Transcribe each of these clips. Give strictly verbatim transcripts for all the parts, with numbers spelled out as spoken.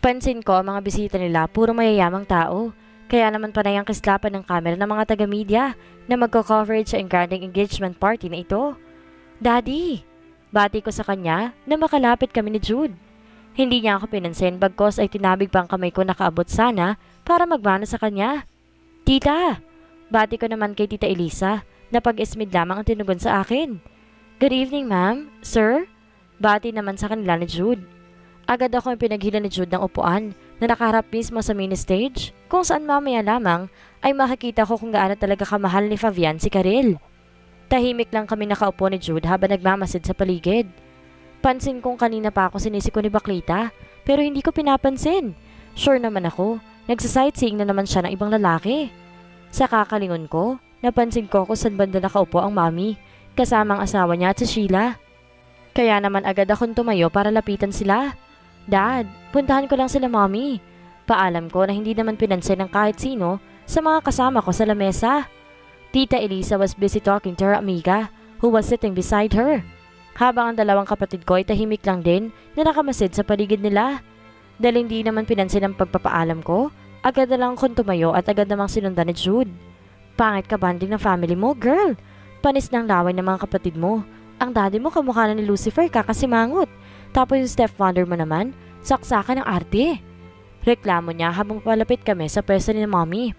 Pansin ko ang mga bisita nila puro mayayamang tao. Kaya naman panay ang kislapan ng kamera ng mga taga-media na magko-coverage sa engranding engagement party na ito. Daddy! Bati ko sa kanya na makalapit kami ni Jude. Hindi niya ako pinansin bagkos ay tinabig pa ang kamay ko nakaabot sana para magmano sa kanya. Tita! Bati ko naman kay Tita Elisa na pag-ismid lamang ang tinugon sa akin. Good evening ma'am, sir? Bati naman sa kanila ni Jude. Agad ako yung pinaghila ni Jude ng upuan na nakaharap mismo sa mini stage kung saan mamaya lamang ay makikita ko kung gaano talaga kamahal ni Fabian si Karel. Tahimik lang kami nakaupo ni Jude habang nagmamasid sa paligid. Pansin kong kanina pa ako sinisiko ni Baklita pero hindi ko pinapansin. Sure naman ako, nagsasightseeing na naman siya ng ibang lalaki. Sa kakalingon ko, napansin ko kung saan banda nakaupo ang mami kasama ang asawa niya at si Sheila. Kaya naman agad akong tumayo para lapitan sila. Dad, puntahan ko lang sila mommy. Paalam ko na hindi naman pinansin ng kahit sino sa mga kasama ko sa lamesa. Tita Elisa was busy talking to her amiga who was sitting beside her. Habang ang dalawang kapatid ko ay tahimik lang din na nakamasid sa paligid nila. Dahil hindi naman pinansin ang pagpapaalam ko, agad na lang akong tumayo at agad namang sinundan ni Jude. Pangit ka banding ng family mo, girl. Panis ng laway ng mga kapatid mo. Ang daddy mo kamukha na ni Lucifer kakasimangot. Tapos yung stepfather mo naman, saksakan ng arte. Reklamo niya habang palapit kami sa pwesto ni mommy.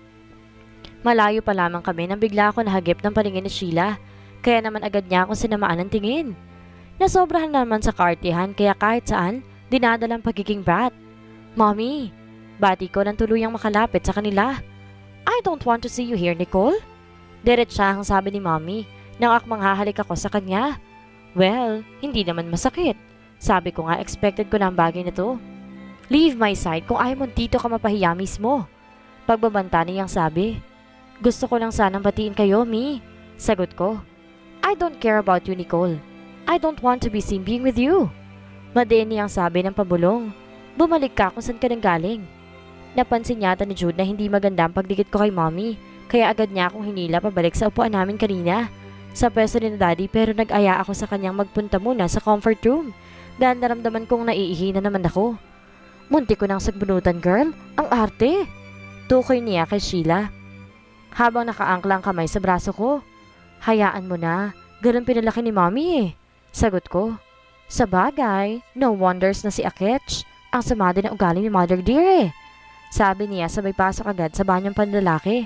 Malayo pa lamang kami nang bigla ako nahagip ng paningin ni Sheila. Kaya naman agad niya akong sinamaan ng tingin. Nasobrahan naman sa kaartihan kaya kahit saan, dinadalang pagiging brat. Mommy, bati ko nang tuluyang makalapit sa kanila. I don't want to see you here, Nicole. Diretsahang sabi ni mommy nang akmang hahalik ako sa kanya. Well, hindi naman masakit. Sabi ko nga expected ko na ang bagay na to. Leave my side kung ayaw mo dito ka mapahiya mismo. Pagbabanta niyang sabi. Gusto ko lang sanang batiin kayo, Mi. Sagot ko. I don't care about you, Nicole. I don't want to be seen being with you. Madiin niyang sabi ng pabulong. Bumalik ka kung saan ka nang galing. Napansin yata ni Jude na hindi maganda ang pagdikit ko kay mommy. Kaya agad niya akong hinila pabalik sa upuan namin kanina. Sa pwesto ni daddy pero nag-aya ako sa kanyang magpunta muna sa comfort room. Dahil naramdaman kong naiihi na naman ako. Munti ko nang sagbunutan, girl. Ang arte. Tukoy niya kay Sheila. Habang nakaangkla ang kamay sa braso ko. Hayaan mo na. Ganun pinalaki ni mommy eh. Sagot ko. Sa bagay, no wonders na si Akech. Ang sama din ang ugali ni Mother Dear eh. Sabi niya sabay pasok agad sa banyong panlalaki.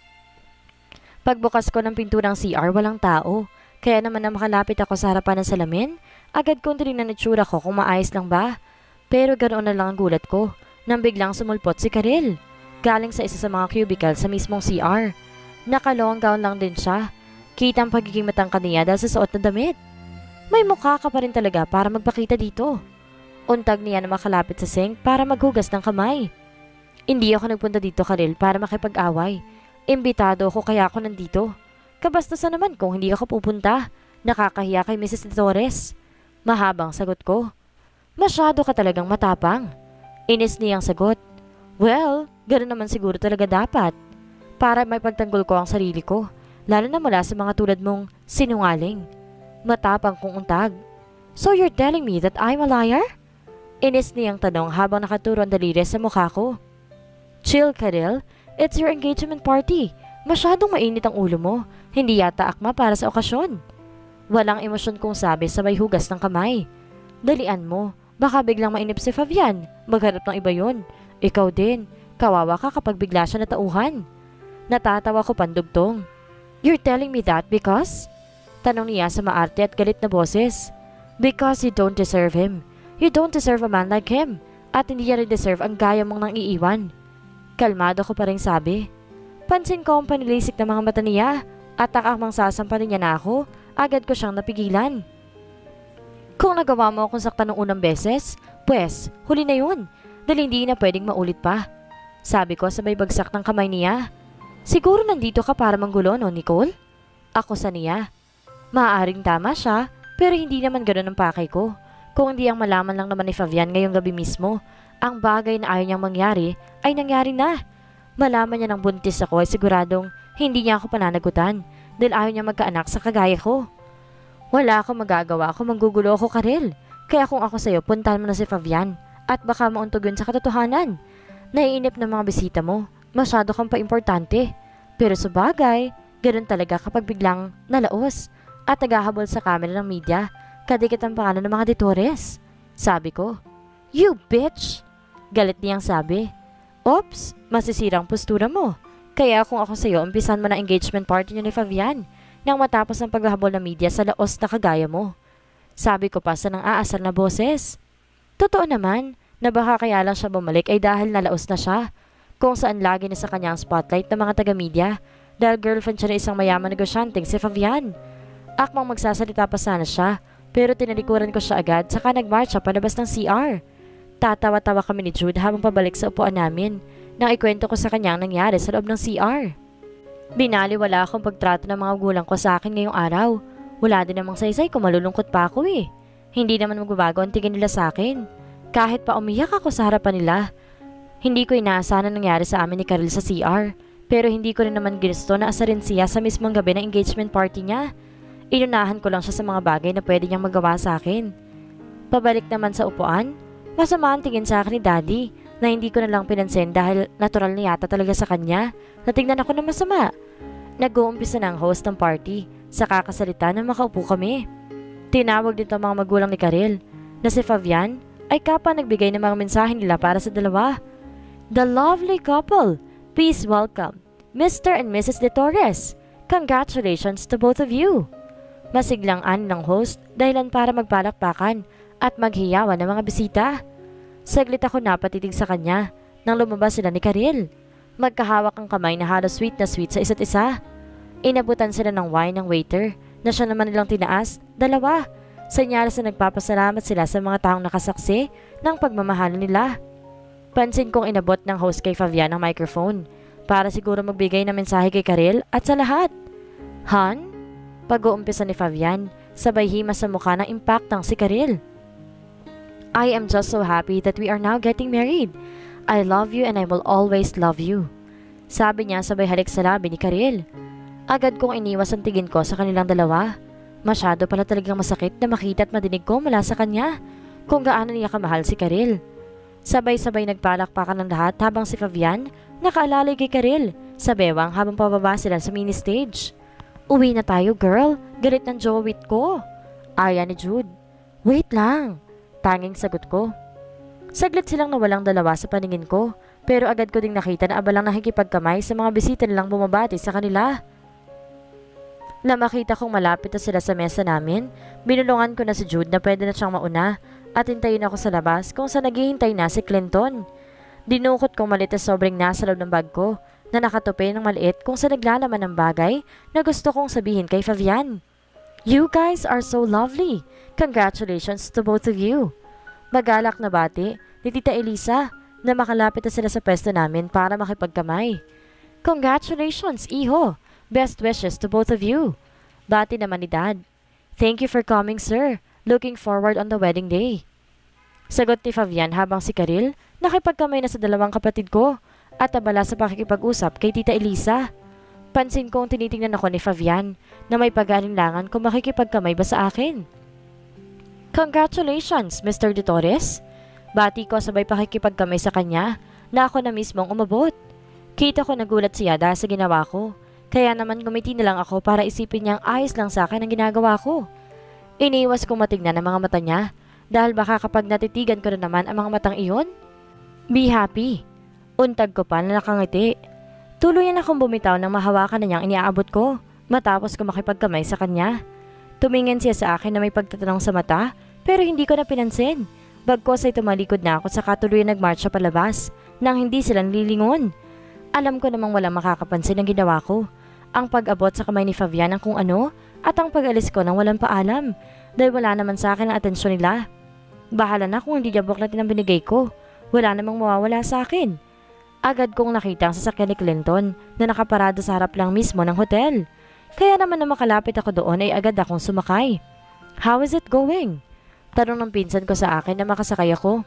Pagbukas ko ng pinto ng C R, walang tao. Kaya naman na makalapit ako sa harapan ng salamin, agad kong tinignan ang itsura ko kung maayos lang ba. Pero ganoon na lang ang gulat ko, nang biglang sumulpot si Karel. Galing sa isa sa mga cubicle sa mismong C R. Nakalong gown lang din siya. Kita ang pagiging matangkad niya dahil sa suot na damit. May mukha ka pa rin talaga para magpakita dito. Untag niya na makalapit sa sink para maghugas ng kamay. Hindi ako nagpunta dito, Karel, para makipag-away. Imbitado ako kaya ako nandito. Kabastusan naman kung hindi ako pupunta. Nakakahiya kay Missus Torres. Mahabang sagot ko. Masyado ka talagang matapang. Inis niyang sagot. Well, ganoon naman siguro talaga dapat. Para may pagtanggol ko ang sarili ko. Lalo na mula sa mga tulad mong sinungaling. Matapang kong untag. So you're telling me that I'm a liar? Inis niyang tanong habang nakaturo ang daliri sa mukha ko. Chill, Karel. It's your engagement party. Masyadong mainit ang ulo mo. Hindi yata akma para sa okasyon. Walang emosyon kong sabi sabay hugas ng kamay. Dalian mo. Baka biglang mainip si Fabian. Maghanap ng iba yun. Ikaw din. Kawawa ka kapag bigla siya natauhan. Natatawa ko pandugtong. You're telling me that because? Tanong niya sa maarte at galit na boses. Because you don't deserve him. You don't deserve a man like him. At hindi niya rin deserve ang gaya mong nang iiwan. Kalmado ko pa rin sabi. Pansin ko ang panilisik ng mga mata niya at takakmang sasampanin niya na ako, agad ko siyang napigilan. Kung nagawa mo akong saktan ng unang beses, pues, huli na yun, dahil hindi na pwedeng maulit pa. Sabi ko sabay bagsak ng kamay niya. Siguro nandito ka para manggulo, no, Nicole? Ako sa niya. Maaaring tama siya, pero hindi naman ganoon ang pakay ko. Kung hindi ang malaman lang naman ni Fabian ngayong gabi mismo, ang bagay na ayaw niyang mangyari ay nangyari na. Malaman niya ng buntis ako ay siguradong hindi niya ako pananagutan dahil ayaw niya magkaanak sa kagaya ko. Wala akong magagawa kung manggugulo ako, Karel. Kaya kung ako sa'yo, puntahan mo na si Fabian. at baka mauntog yun sa katotohanan. Naiinip ng mga bisita mo, masyado kang pa-importante. Pero sa bagay, ganun talaga kapag biglang nalaos at naghahabol sa camera ng media, kadikit ang pangalan ng mga ditores. Sabi ko, "You bitch!" Galit niyang sabi. "Oops, masisirang postura mo. Kaya kung ako sa'yo, umpisan mo na engagement party niyo ni Fabian nang matapos ang paghahabol ng media sa laos na kagaya mo." Sabi ko pa sa nang aasar na boses. Totoo naman na baka kaya lang siya bumalik ay dahil nalaos na siya, kung saan lagi na sa kanya ang spotlight ng mga taga-media dahil girlfriend siya na isang mayaman negosyanteng si Fabian. Akmang magsasalita pa sana siya, pero tinalikuran ko siya agad saka nagmarch siya palabas ng C R. Tatawa-tawa kami ni Jude habang pabalik sa upuan namin nang ikwento ko sa kanya ang nangyari sa loob ng C R. Binaliwala akong pagtrato ng mga gulang ko sa akin ngayong araw. Wala din namang saysay kung malulungkot pa ako eh. Hindi naman magbabago ang tingin nila sa akin. Kahit pa umiyak ako sa harapan nila. Hindi ko inaasahan ang nangyari sa amin ni Karil sa C R. Pero hindi ko rin naman ginusto na asarin siya sa mismong gabi ng engagement party niya. Inunahan ko lang siya sa mga bagay na pwede niyang magawa sa akin. Pabalik naman sa upuan, masama ang tingin sa akin ni Daddy na hindi ko na lang pinansin dahil natural na yata talaga sa kanya na tingnan ako na masama. Nag-uumpisa na ang host ng party sa kakasalita na makaupo kami. Tinawag dito ang mga magulang ni Karil na si Fabian ay kapa nagbigay ng mga mensahe nila para sa dalawa. The lovely couple, please welcome Mister and Missus De Torres. Congratulations to both of you. Masiglang ani ng host dahilan para magpalakpakan at maghiyawan ng mga bisita. Saglit ako napatitig sa kanya nang lumabas sila ni Karil. Magkahawak ang kamay na halos sweet na sweet sa isa't isa. Inabutan sila ng wine ng waiter na siya naman nilang tinaas, dalawa. Senyales na nagpapasalamat sila sa mga taong nakasaksi ng pagmamahalan nila. Pansin kong inabot ng host kay Fabian ang microphone para siguro magbigay ng mensahe kay Karil at sa lahat. Han? Pag-uumpisa ni Fabian, sabay hima sa mukha ng impactang si Karil. I am just so happy that we are now getting married. I love you and I will always love you. Sabi niya sabay halik sa labi ni Karil. Agad kong iniwas ang tingin ko sa kanilang dalawa. Masyado pala talagang masakit na makita at madinig ko mula sa kanya kung gaano niya kamahal si Karil. Sabay-sabay nagpalakpakan ng lahat habang si Fabian nakaalalay kay Karil sa bewang habang pababa sila sa mini stage. Uwi na tayo girl, galit ng jowit ko. Aya ni Jude. Wait lang, tanging sagot ko. Saglit silang nawalang dalawa sa paningin ko pero agad ko ding nakita na abalang nakikipagkamay sa mga bisita nilang bumabati sa kanila. Na makita kong malapit na sila sa mesa namin, binulungan ko na si Jude na pwede na siyang mauna at hintayin ako sa labas kung saan naghihintay na si Clinton. Dinukot kong maliit na sobrang nasa loob ng bag ko na nakatupi ng maliit kung saan naglalaman ng bagay na gusto kong sabihin kay Fabian. You guys are so lovely. Congratulations to both of you. Magalak na bati ni Tita Elisa na makalapit na sila sa pwesto namin para makipagkamay. Congratulations, iho. Best wishes to both of you. Bati naman ni Dad. Thank you for coming, sir. Looking forward on the wedding day. Sagot ni Fabian habang si Karil nakipagkamay na sa dalawang kapatid ko at abala sa pakikipag-usap kay Tita Elisa. Pansin kong tinitingnan ako ni Fabian na may pag-aalinlangan kung makikipagkamay ba sa akin. Congratulations, Mister De Torres. Bati ko sabay pakikipagkamay sa kanya na ako na mismong umabot. Kita ko nagulat siya dahil sa ginawa ko. Kaya naman gumiti na lang ako para isipin niyang ayos lang sa akin ang ginagawa ko. Iniwas kong matignan ang mga mata niya dahil baka kapag natitigan ko na naman ang mga matang iyon. Be happy. Untag ko pa na nakangiti. Tuluyan akong bumitaw nang mahawakan na niyang iniaabot ko matapos ko makipagkamay sa kanya. Tumingin siya sa akin na may pagtatanong sa mata pero hindi ko na pinansin. Bagkos ay tumalikod na ako sa katuloy nagmarch sa palabas nang hindi sila nililingon. Alam ko namang walang makakapansin ng ginawa ko. Ang pag-abot sa kamay ni Fabian ng kung ano at ang pag-alis ko nang walang paalam dahil wala naman sa akin ang atensyon nila. Bahala na kung hindi niya buklatin ang binigay ko. Wala namang mawawala sa akin. Agad kong nakita ang sasakyan ni Clinton na nakaparada sa harap lang mismo ng hotel. Kaya naman na makalapit ako doon ay agad akong sumakay. How is it going? Tanong ng pinsan ko sa akin na makasakay ako.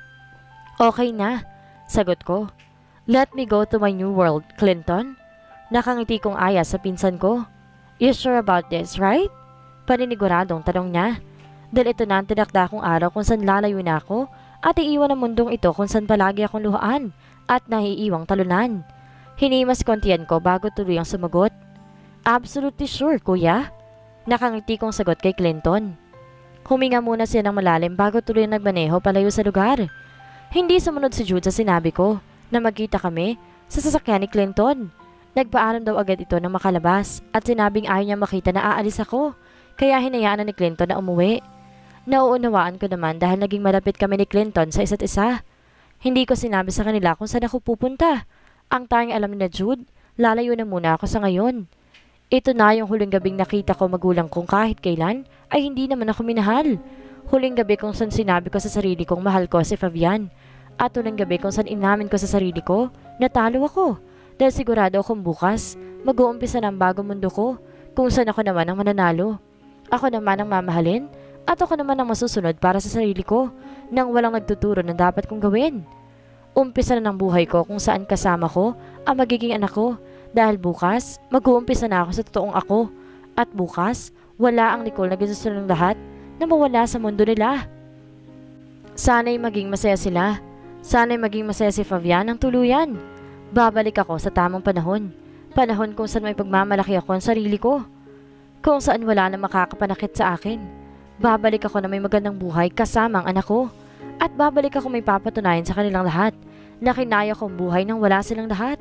Okay na, sagot ko. Let me go to my new world, Clinton. Nakangiti kong aya sa pinsan ko. You sure about this, right? Paniniguradong tanong niya. Dahil ito na ang tinakda kong araw kung saan lalayo na ako at iiwan ang mundong ito kung saan palagi akong luhaan at naiiwang talunan. Hinimas ko ang tiyan ko bago tuluyang sumagot. Absolutely sure, kuya. Nakangiti kong sagot kay Clinton. Huminga muna siya ng malalim bago tuloy nagmaneho palayo sa lugar. Hindi sumunod si Jude sa sinabi ko na magkita kami sa sasakyan ni Clinton. Nagpaalam daw agad ito nang makalabas at sinabing ayaw niya makita na aalis ako, kaya hinayaan na ni Clinton na umuwi. Nauunawaan ko naman dahil naging malapit kami ni Clinton sa isa't isa. Hindi ko sinabi sa kanila kung saan ako pupunta. Ang tanging alam ni na Jude, lalayo na muna ako sa ngayon. Ito na yung huling gabing nakita ko magulang kong kahit kailan ay hindi naman ako minahal. Huling gabi kung saan sinabi ko sa sarili kong mahal ko si Fabian. At huling gabi kung saan inamin ko sa sarili ko, natalo ako. Dahil sigurado akong bukas, mag-uumpisa ng bagong mundo ko, kung saan ako naman ang mananalo. Ako naman ang mamahalin, at ako naman ang masusunod para sa sarili ko, nang walang nagtuturo na dapat kong gawin. Umpisa na ng buhay ko kung saan kasama ko ang magiging anak ko, dahil bukas, mag-uumpisa na ako sa totoong ako. At bukas, wala ang Nicole na gusto ng lahat na mawala sa mundo nila. Sana'y maging masaya sila. Sana'y maging masaya si Fabian ng tuluyan. Babalik ako sa tamang panahon. Panahon kung saan may pagmamalaki ako ang sarili ko. Kung saan wala na makakapanakit sa akin. Babalik ako na may magandang buhay kasama ang anak ko. At babalik ako may papatunayan sa kanilang lahat na kinaya kong buhay nang wala silang lahat.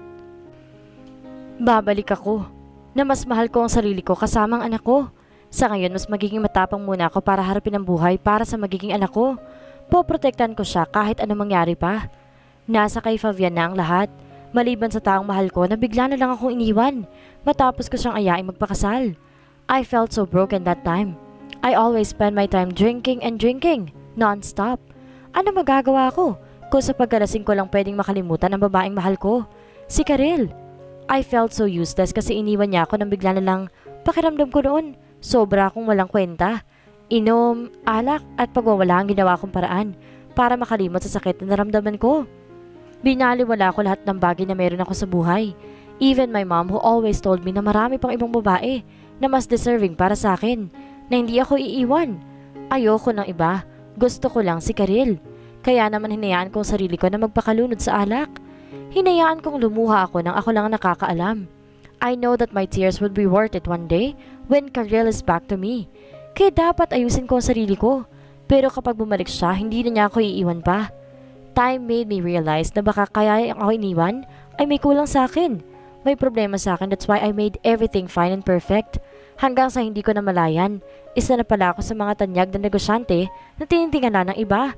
Babalik ako na mas mahal ko ang sarili ko kasama ang anak ko. Sa ngayon, mas magiging matapang muna ako para harapin ang buhay para sa magiging anak ko. Poprotektan ko siya kahit anong mangyari pa. Nasa kay Fabian na ang lahat. Maliban sa taong mahal ko na bigla na lang akong iniwan matapos ko siyang ayaing magpakasal. I felt so broken that time. I always spend my time drinking and drinking, non-stop. Ano magagawa ko kung sa pagkalasing ko lang pwedeng makalimutan ang babaeng mahal ko? Si Karel. I felt so useless kasi iniwan niya ako nang bigla na lang. Pakiramdam ko noon, sobra akong walang kwenta. Inom, alak at pagwawala ang ginawa kong paraan para makalimot sa sakit na naramdaman ko. Binaliwala ko lahat ng bagay na meron ako sa buhay. Even my mom who always told me na marami pang ibang babae na mas deserving para sa akin, na hindi ako iiwan. Ayoko ng iba, gusto ko lang si Karel. Kaya naman hinayaan kong sarili ko na magpakalunod sa alak. Hinayaan kong lumuha ako nang ako lang nakakaalam. I know that my tears would be worth it one day when Karel is back to me. Kaya dapat ayusin ko ang sarili ko. Pero kapag bumalik siya, hindi na niya ako iiwan pa. Time made me realize na baka kaya ako iniwan ay may kulang sa akin. May problema sa akin, that's why I made everything fine and perfect. Hanggang sa hindi ko na malayan, isa na pala ako sa mga tanyag na negosyante na tinitingnan ng iba.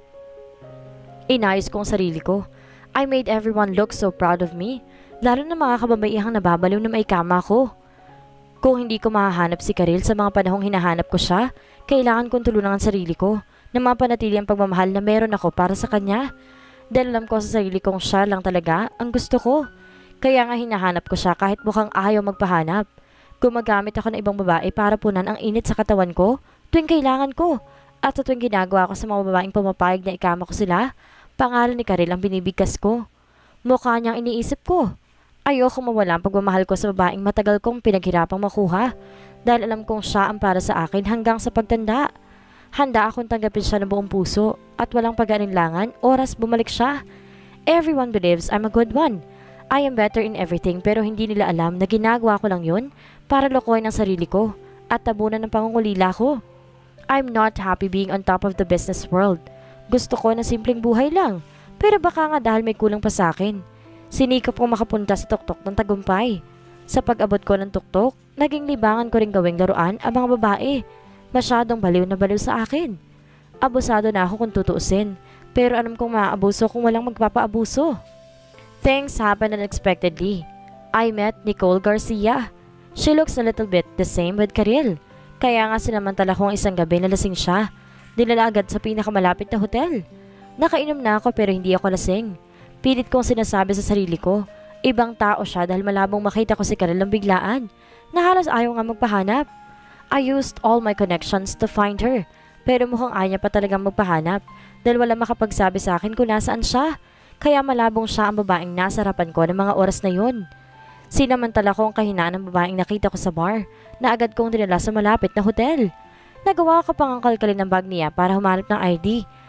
Inayos ko ang sarili ko. I made everyone look so proud of me, lalo na mga kababaihang nababaliw na maikama ko. Kung hindi ko mahahanap si Karel sa mga panahong hinahanap ko siya, kailangan kong tulungan ang sarili ko na mapanatili ang pagmamahal na meron ako para sa kanya. Dahil alam ko sa sarili kong siya lang talaga ang gusto ko. Kaya nga hinahanap ko siya kahit mukhang ayaw magpahanap. Gumagamit ako ng ibang babae para punan ang init sa katawan ko tuwing kailangan ko. At sa tuwing ginagawa ko sa mga babaeng pumapayag na ikama ko sila, pangalan ni Karel ang binibigkas ko. Mukha niyang iniisip ko. Ayoko mawala ang pagmamahal ko sa babaeng matagal kong pinaghirapang makuha. Dahil alam kong siya ang para sa akin hanggang sa pagtanda. Handa akong tanggapin siya ng buong puso at walang pag-alinlangan oras bumalik siya. Everyone believes I'm a good one. I am better in everything pero hindi nila alam na ginagawa ko lang yun para lokohin ang sarili ko at tabunan ng pangungulila ko. I'm not happy being on top of the business world. Gusto ko na simpleng buhay lang pero baka nga dahil may kulang pa sa akin. Sinikap kong makapunta sa tuktok ng tagumpay. Sa pag-abot ko ng tuktok, naging libangan ko ring gawing laruan ang mga babae. Masyadong baliw na baliw sa akin. Abusado na ako kung tutuusin, pero alam kong maaabuso kung walang magpapaabuso. Things happened unexpectedly. I met Nicole Garcia. She looks a little bit the same with Karel. Kaya nga sinamantala ko ang isang gabi na lasing siya. Dinala agad sa pinakamalapit na hotel. Nakainom na ako pero hindi ako lasing. Pilit kong sinasabi sa sarili ko, ibang tao siya dahil malabong makita ko si Karel ng biglaan, na halos ayaw nga magpahanap. I used all my connections to find her, pero mukhang ayaw niya pa talagang magpahanap dahil wala makapagsabi sa akin kung nasaan siya. Kaya malabong siya ang babaeng nasa harapan ko ng mga oras na yun. Sinamantala ko ang kahinaan ng babaeng nakita ko sa bar na agad kong dinala sa malapit na hotel. Nagawa ko pang ang kalkalin ng bag niya para humanap ng I D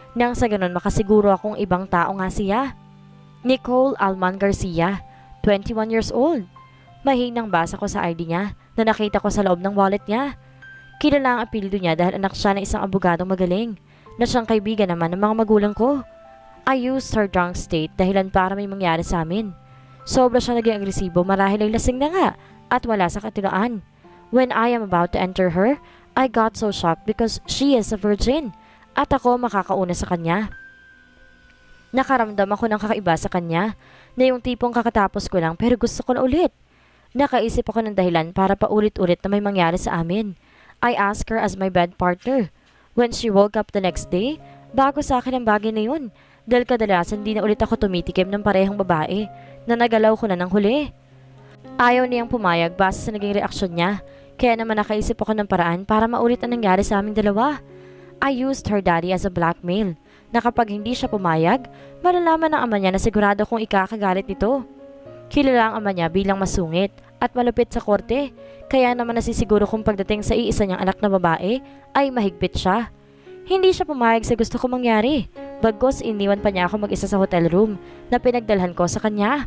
nang sa ganun makasiguro akong ibang tao nga siya. Nicole Alman Garcia, twenty-one years old. Mahinang basa ko sa I D niya na nakita ko sa loob ng wallet niya. Kilala ang apelyido niya dahil anak siya ng isang abogadong magaling na siyang kaibigan naman ng mga magulang ko. I used her drunk state dahilan para may mangyari sa amin. Sobra siya naging agresibo marahil ay lasing na nga at wala sa katilaan. When I am about to enter her, I got so shocked because she is a virgin at ako makakauna sa kanya. Nakaramdam ako ng kakaiba sa kanya na yung tipong kakatapos ko lang pero gusto ko na ulit. Nakaisip ako ng dahilan para paulit-ulit na may mangyari sa amin. I asked her as my bed partner. When she woke up the next day, bago sa akin ang bagay na yun. Dahil kadalasan di na ulit ako tumitikim ng parehong babae na nagalaw ko na ng huli. Ayaw niyang pumayag base sa naging reaksyon niya. Kaya naman nakaisip ako ng paraan para maulit ang nangyari sa aming dalawa. I used her daddy as a blackmail na kapag hindi siya pumayag, malalaman ng ama niya na sigurado kong ikakagalit nito. Kilala ang ama niya bilang masungit at malupit sa korte, kaya naman nasisiguro kong pagdating sa iisa niyang anak na babae ay mahigpit siya. Hindi siya pumayag sa gusto kong mangyari, bagkus iniwan pa niya ako mag-isa sa hotel room na pinagdalhan ko sa kanya.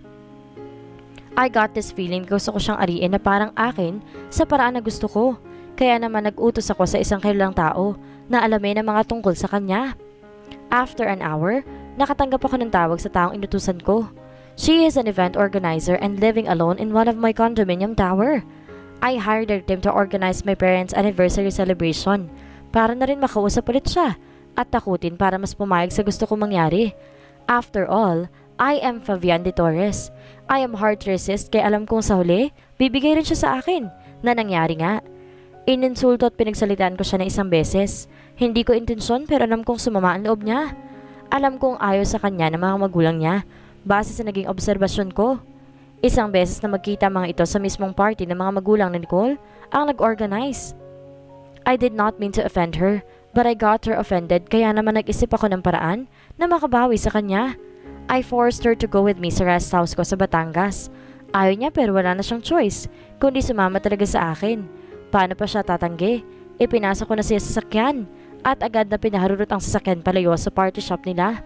I got this feeling gusto ko siyang ariin na parang akin sa paraan na gusto ko, kaya naman nag-utos ako sa isang kilalang tao na alamin ang mga tungkol sa kanya. After an hour, nakatanggap ako ng tawag sa taong inutusan ko. She is an event organizer and living alone in one of my condominium tower. I hired her team to organize my parents' anniversary celebration para na rin makausap ulit siya at takutin para mas pumayag sa gusto kong mangyari. After all, I am Fabian de Torres. I am hard to resist kaya alam kong sa huli, bibigay rin siya sa akin na nangyari nga. Ininsulto at pinagsalitaan ko siya na isang beses. Hindi ko intensyon pero alam kong sumama ang loob niya. Alam kong ayaw sa kanya ng mga magulang niya base sa naging obserbasyon ko. Isang beses na magkita mga ito sa mismong party ng mga magulang ni Nicole ang nag-organize. I did not mean to offend her, but I got her offended kaya naman nag-isip ako ng paraan na makabawi sa kanya. I forced her to go with me sa rest house ko sa Batangas. Ayaw niya pero wala na siyang choice, kundi sumama talaga sa akin. Paano pa siya tatanggi? Ipinasok ko na siya sa sasakyan at agad na pinaharurot ang sasakyan palayo sa party shop nila.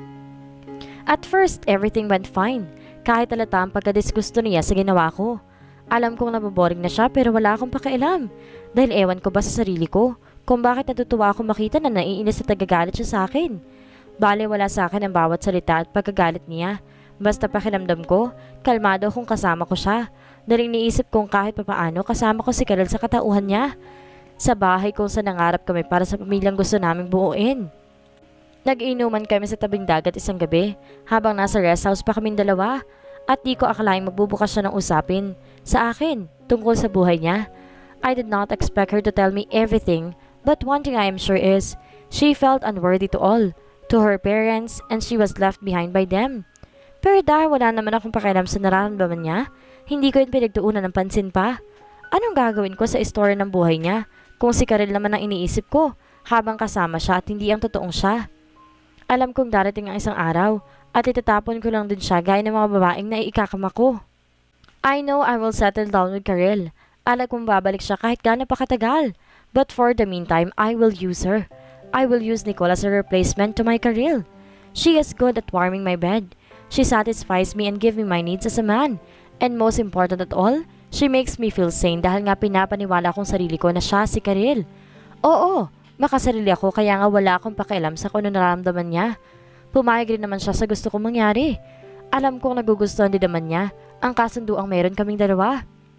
At first, everything went fine. Kahit alata ang pagkadisgusto niya sa ginawa ko. Alam kong naboboring na siya pero wala akong pakialam. Dahil ewan ko ba sa sarili ko kung bakit natutuwa akong makita na naiinis at nagagalit siya sa akin. Bale wala sa akin ang bawat salita at pagkagalit niya. Basta pakiramdam ko, kalmado kung kasama ko siya. Dahil iniisip kong kahit papaano kasama ko si Karel sa katauhan niya. Sa bahay kung saan nangarap kami para sa pamilyang gusto naming buuin. Nag-inuman kami sa tabing dagat isang gabi habang nasa rest house pa kaming dalawa at di ko akalaing magbubukas siya ng usapin sa akin tungkol sa buhay niya. I did not expect her to tell me everything but one thing I am sure is she felt unworthy to all, to her parents and she was left behind by them. Pero dahil wala naman akong pakialam sa nararamdaman niya, hindi ko yun pinagtuunan ng pansin pa. Anong gagawin ko sa istorya ng buhay niya kung si Karel naman ang iniisip ko habang kasama siya at hindi ang totoong siya? Alam kong darating ang isang araw at itatapon ko lang din siya gaya ng mga babaeng na iikakama ko. I know I will settle down with Karel. Alam kong babalik siya kahit gaano pa katagal. But for the meantime, I will use her. I will use Nicole as a replacement to my Karel. She is good at warming my bed. She satisfies me and gives me my needs as a man. And most important at all, she makes me feel sane dahil nga pinapaniwala kong sarili ko na siya si Karel. Oo, makasarili ako kaya nga wala akong pakialam sa kung ano nararamdaman niya. Pumayag rin naman siya sa gusto kong mangyari. Alam kong nagugustuhan din naman niya ang kasunduang meron kaming dalawa.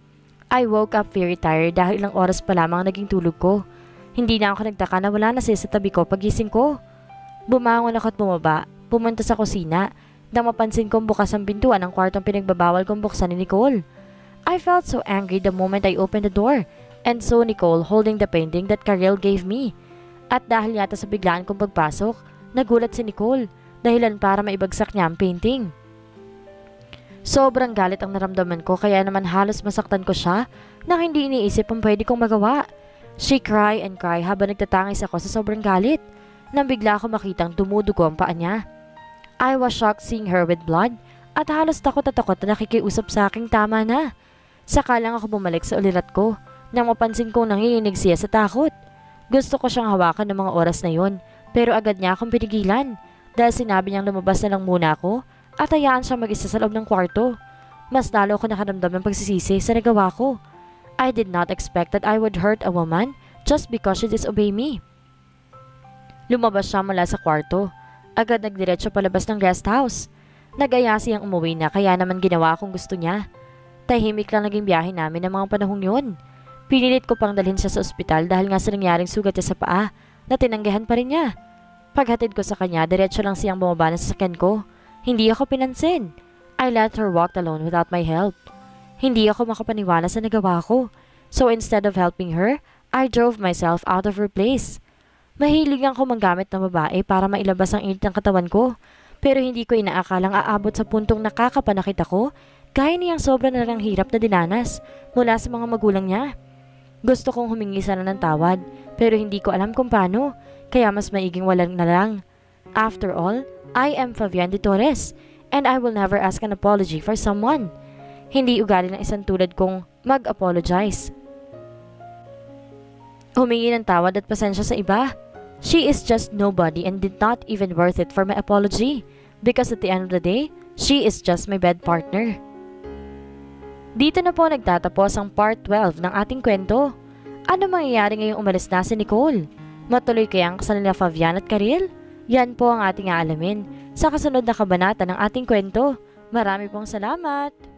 I woke up very tired dahil ilang oras pa lamang naging tulog ko. Hindi na ako nagtaka na wala na siya sa tabi ko pagising ko. Bumangon ako at bumaba, pumunta sa kusina, nang mapansin kong bukas ang pintuan ng kwartong pinagbabawal kong buksan ni Nicole. I felt so angry the moment I opened the door and saw Nicole holding the painting that Karel gave me. At dahil yata sa biglaan kong pagpasok, nagulat si Nicole dahilan para maibagsak niya ang painting. Sobrang galit ang naramdaman ko kaya naman halos masaktan ko siya nang hindi iniisip ang pwede kong magawa. She cried and cried habang nagtatangis ako sa sobrang galit nang bigla ako makitang dumudugo ang paa niya. I was shocked seeing her with blood at halos takot at takot na nakikiusap sa aking tama na. Saka lang ako bumalik sa ulirat ko nang mapansin kong nanginginig siya sa takot. Gusto ko siyang hawakan ng mga oras na yun Pero agad niya akong pinigilan dahil sinabi niyang lumabas na lang muna ako at hayaan siya mag-isa sa loob ng kwarto. Mas lalo ako nakaramdam ng pagsisisi sa nagawa ko. I did not expect that I would hurt a woman just because she disobeyed me. Lumabas siya mula sa kwarto. Agad nagdiretso palabas ng guest house. Nag-aya siyang umuwi na kaya naman ginawa akong gusto niya. Tahimik lang naging biyahe namin ng mga panahong yun. Pinilit ko pang dalhin siya sa ospital dahil nga sa nangyaring sugat niya sa paa na tinanggihan pa rin niya. Paghatid ko sa kanya, diretso lang siyang bumaba ng sasakyan ko. Hindi ako pinansin. I let her walk alone without my help. Hindi ako makapaniwala sa nagawa ko. So instead of helping her, I drove myself out of her place. Mahilig ako manggamit ng babae para mailabas ang init ng katawan ko. Pero hindi ko inaakalang aabot sa puntong nakakapanakit ako gaya niyang sobra na lang hirap na dinanas mula sa mga magulang niya. Gusto kong humingi sana ng tawad pero hindi ko alam kung paano kaya mas maiging walang na lang. After all, I am Fabian de Torres and I will never ask an apology for someone. Hindi ugali ng isang tulad kong mag-apologize. Humingi ng tawad at pasensya sa iba. She is just nobody and did not even worth it for my apology because at the end of the day, she is just my bed partner. Dito na po nagtatapos ang part twelve ng ating kwento. Ano mangyayari ngayong umalis na si Nicole? Matuloy kaya ang kasal nila Fabian at Karil? Yan po ang ating aalamin sa kasunod na kabanata ng ating kwento. Marami pong salamat!